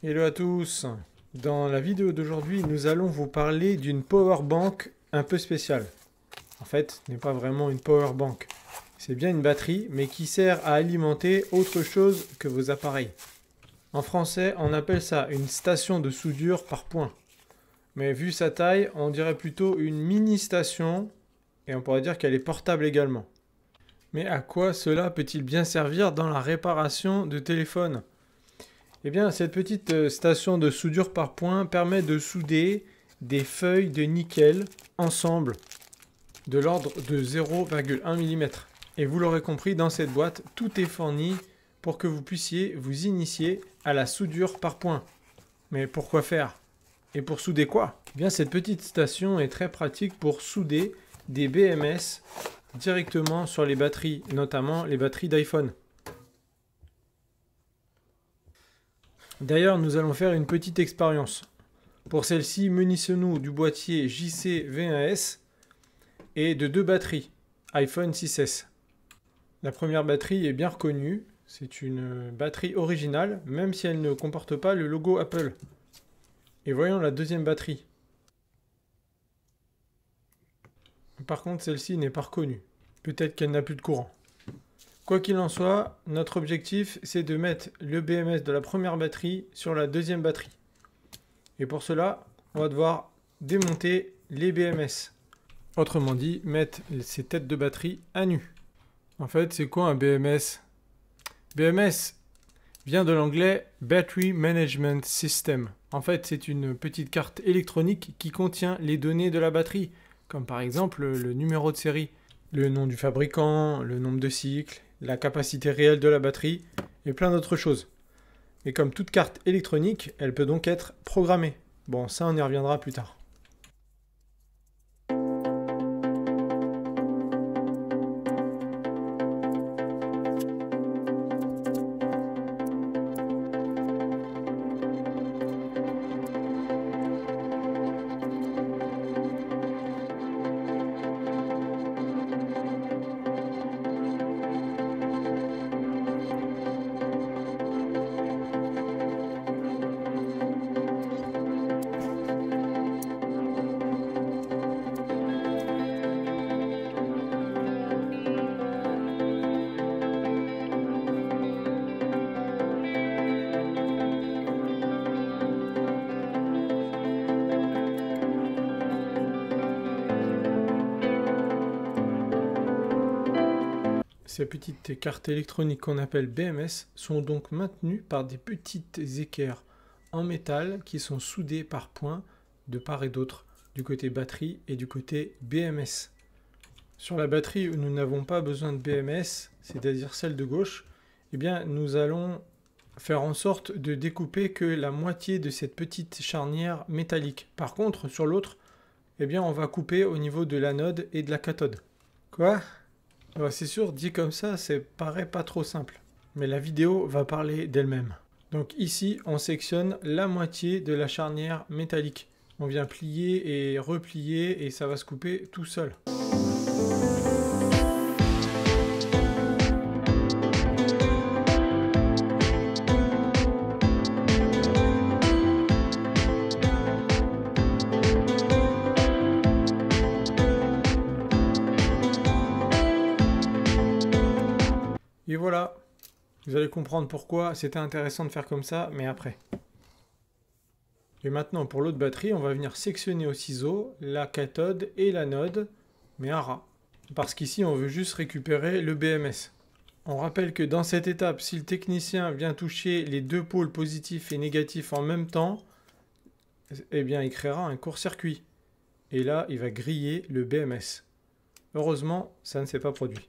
Hello à tous. Dans la vidéo d'aujourd'hui, nous allons vous parler d'une power bank un peu spéciale. En fait, ce n'est pas vraiment une power bank. C'est bien une batterie, mais qui sert à alimenter autre chose que vos appareils. En français, on appelle ça une station de soudure par point. Mais vu sa taille, on dirait plutôt une mini station, et on pourrait dire qu'elle est portable également. Mais à quoi cela peut-il bien servir dans la réparation de téléphones ? Eh bien, cette petite station de soudure par point permet de souder des feuilles de nickel ensemble de l'ordre de 0,1 mm. Et vous l'aurez compris, dans cette boîte, tout est fourni pour que vous puissiez vous initier à la soudure par point. Mais pourquoi faire? Et pour souder quoi? Eh bien, cette petite station est très pratique pour souder des BMS directement sur les batteries, notamment les batteries d'iPhone. D'ailleurs, nous allons faire une petite expérience. Pour celle-ci, munissons-nous du boîtier JC-V1S et de deux batteries, iPhone 6S. La première batterie est bien reconnue, c'est une batterie originale, même si elle ne comporte pas le logo Apple. Et voyons la deuxième batterie. Par contre, celle-ci n'est pas reconnue. Peut-être qu'elle n'a plus de courant. Quoi qu'il en soit, notre objectif, c'est de mettre le BMS de la première batterie sur la deuxième batterie. Et pour cela, on va devoir démonter les BMS. Autrement dit, mettre ces têtes de batterie à nu. En fait, c'est quoi un BMS? BMS vient de l'anglais Battery Management System. En fait, c'est une petite carte électronique qui contient les données de la batterie, comme par exemple le numéro de série, le nom du fabricant, le nombre de cycles, la capacité réelle de la batterie et plein d'autres choses. Et comme toute carte électronique, elle peut donc être programmée. Bon, ça on y reviendra plus tard. Ces petites cartes électroniques qu'on appelle BMS sont donc maintenues par des petites équerres en métal qui sont soudées par points de part et d'autre, du côté batterie et du côté BMS. Sur la batterie où nous n'avons pas besoin de BMS, c'est-à-dire celle de gauche, eh bien nous allons faire en sorte de découper que la moitié de cette petite charnière métallique. Par contre, sur l'autre, eh bien on va couper au niveau de l'anode et de la cathode. Quoi ? Alors c'est sûr, dit comme ça paraît pas trop simple. Mais la vidéo va parler d'elle-même. Donc ici, on sectionne la moitié de la charnière métallique. On vient plier et replier et ça va se couper tout seul. Et voilà, vous allez comprendre pourquoi c'était intéressant de faire comme ça, mais après. Et maintenant, pour l'autre batterie, on va venir sectionner au ciseau la cathode et l'anode, mais à ras. Parce qu'ici, on veut juste récupérer le BMS. On rappelle que dans cette étape, si le technicien vient toucher les deux pôles positifs et négatifs en même temps, eh bien, il créera un court-circuit. Et là, il va griller le BMS. Heureusement, ça ne s'est pas produit.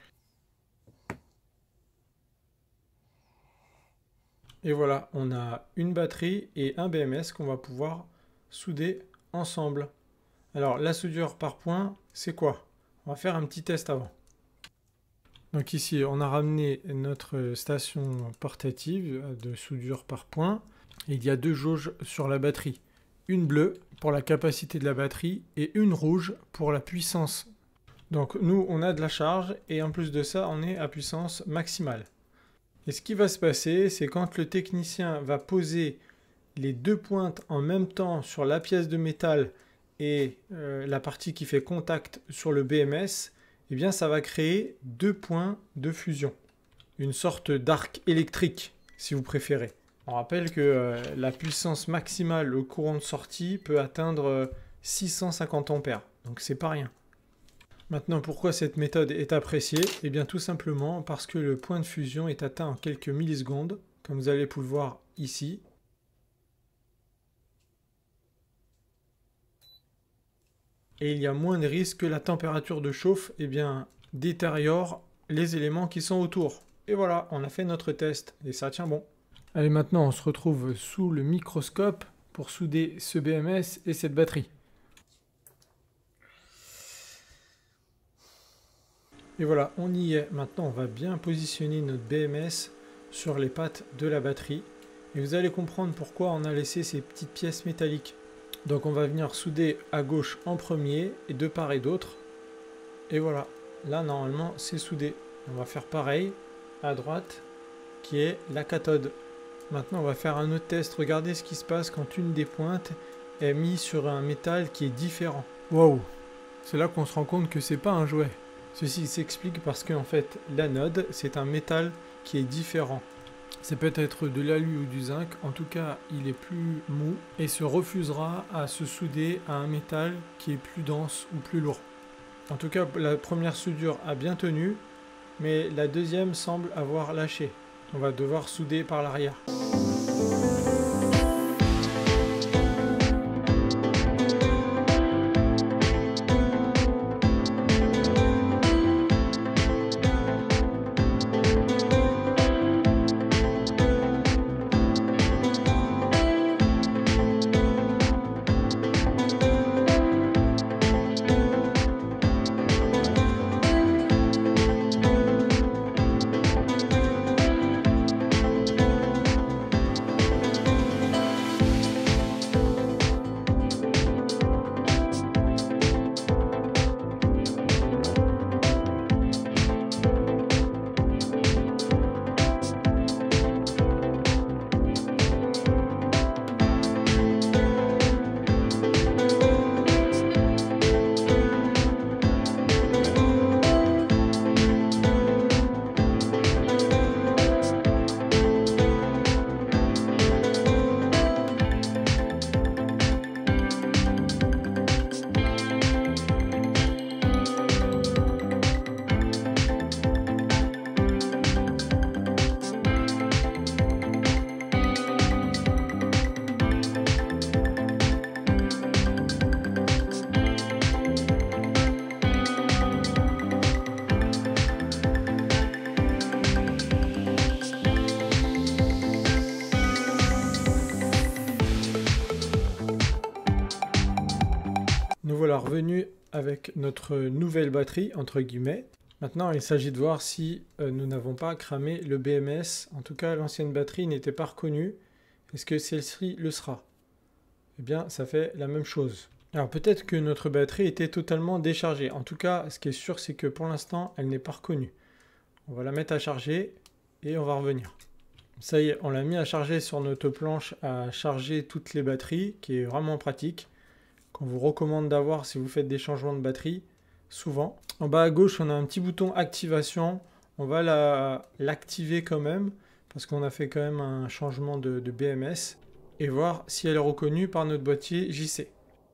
Et voilà, on a une batterie et un BMS qu'on va pouvoir souder ensemble. Alors, la soudure par point, c'est quoi? On va faire un petit test avant. Donc ici, on a ramené notre station portative de soudure par point. Et il y a deux jauges sur la batterie. Une bleue pour la capacité de la batterie et une rouge pour la puissance. Donc nous, on a de la charge et en plus de ça, on est à puissance maximale. Et ce qui va se passer, c'est quand le technicien va poser les deux pointes en même temps sur la pièce de métal et la partie qui fait contact sur le BMS, eh bien ça va créer deux points de fusion. Une sorte d'arc électrique, si vous préférez. On rappelle que la puissance maximale au courant de sortie peut atteindre 650 ampères, donc c'est pas rien. Maintenant, pourquoi cette méthode est appréciée? Eh bien tout simplement parce que le point de fusion est atteint en quelques millisecondes, comme vous allez pouvoir le voir ici. Et il y a moins de risques que la température de chauffe détériore les éléments qui sont autour. Et voilà, on a fait notre test et ça tient bon. Allez, maintenant on se retrouve sous le microscope pour souder ce BMS et cette batterie. Et voilà, on y est. Maintenant, on va bien positionner notre BMS sur les pattes de la batterie. Et vous allez comprendre pourquoi on a laissé ces petites pièces métalliques. Donc on va venir souder à gauche en premier et de part et d'autre. Et voilà, là normalement c'est soudé. On va faire pareil à droite qui est la cathode. Maintenant on va faire un autre test. Regardez ce qui se passe quand une des pointes est mise sur un métal qui est différent. Waouh! C'est là qu'on se rend compte que c'est pas un jouet. Ceci s'explique parce qu'en fait l'anode c'est un métal qui est différent. C'est peut-être de l'alu ou du zinc, en tout cas il est plus mou et se refusera à se souder à un métal qui est plus dense ou plus lourd. En tout cas la première soudure a bien tenu, mais la deuxième semble avoir lâché. On va devoir souder par l'arrière. Nous voilà revenus avec notre nouvelle batterie, entre guillemets. Maintenant, il s'agit de voir si nous n'avons pas cramé le BMS. En tout cas, l'ancienne batterie n'était pas reconnue. Est-ce que celle-ci le sera? Eh bien, ça fait la même chose. Alors, peut-être que notre batterie était totalement déchargée. En tout cas, ce qui est sûr, c'est que pour l'instant, elle n'est pas reconnue. On va la mettre à charger et on va revenir. Ça y est, on l'a mis à charger sur notre planche à charger toutes les batteries, qui est vraiment pratique. Qu'on vous recommande d'avoir si vous faites des changements de batterie, souvent. En bas à gauche, on a un petit bouton activation. On va l'activer quand même, parce qu'on a fait quand même un changement de BMS, et voir si elle est reconnue par notre boîtier JC.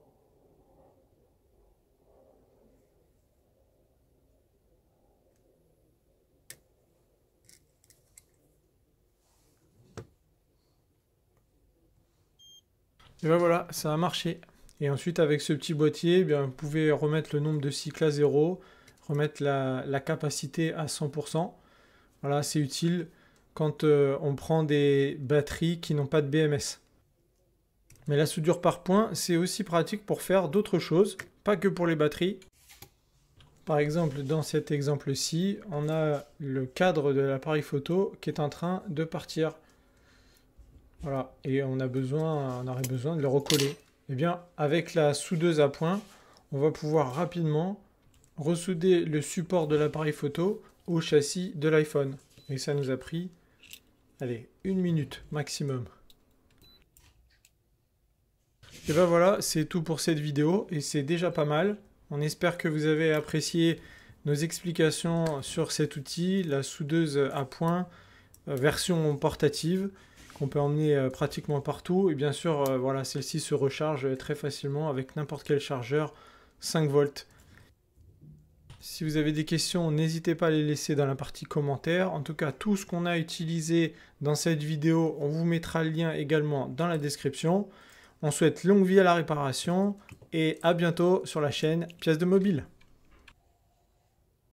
Et ben voilà, ça a marché. Et ensuite, avec ce petit boîtier, vous pouvez remettre le nombre de cycles à 0, remettre la capacité à 100%. Voilà, c'est utile quand on prend des batteries qui n'ont pas de BMS. Mais la soudure par point, c'est aussi pratique pour faire d'autres choses, pas que pour les batteries. Par exemple, dans cet exemple-ci, on a le cadre de l'appareil photo qui est en train de partir. Voilà, et on aurait besoin de le recoller. Eh bien, avec la soudeuse à point, on va pouvoir rapidement ressouder le support de l'appareil photo au châssis de l'iPhone. Et ça nous a pris, allez, 1 minute maximum. Et ben voilà, c'est tout pour cette vidéo et c'est déjà pas mal. On espère que vous avez apprécié nos explications sur cet outil, la soudeuse à point, version portative, qu'on peut emmener pratiquement partout. Et bien sûr, voilà, celle-ci se recharge très facilement avec n'importe quel chargeur 5 volts. Si vous avez des questions, n'hésitez pas à les laisser dans la partie commentaires. En tout cas, tout ce qu'on a utilisé dans cette vidéo, on vous mettra le lien également dans la description. On souhaite longue vie à la réparation et à bientôt sur la chaîne Pièces de Mobile.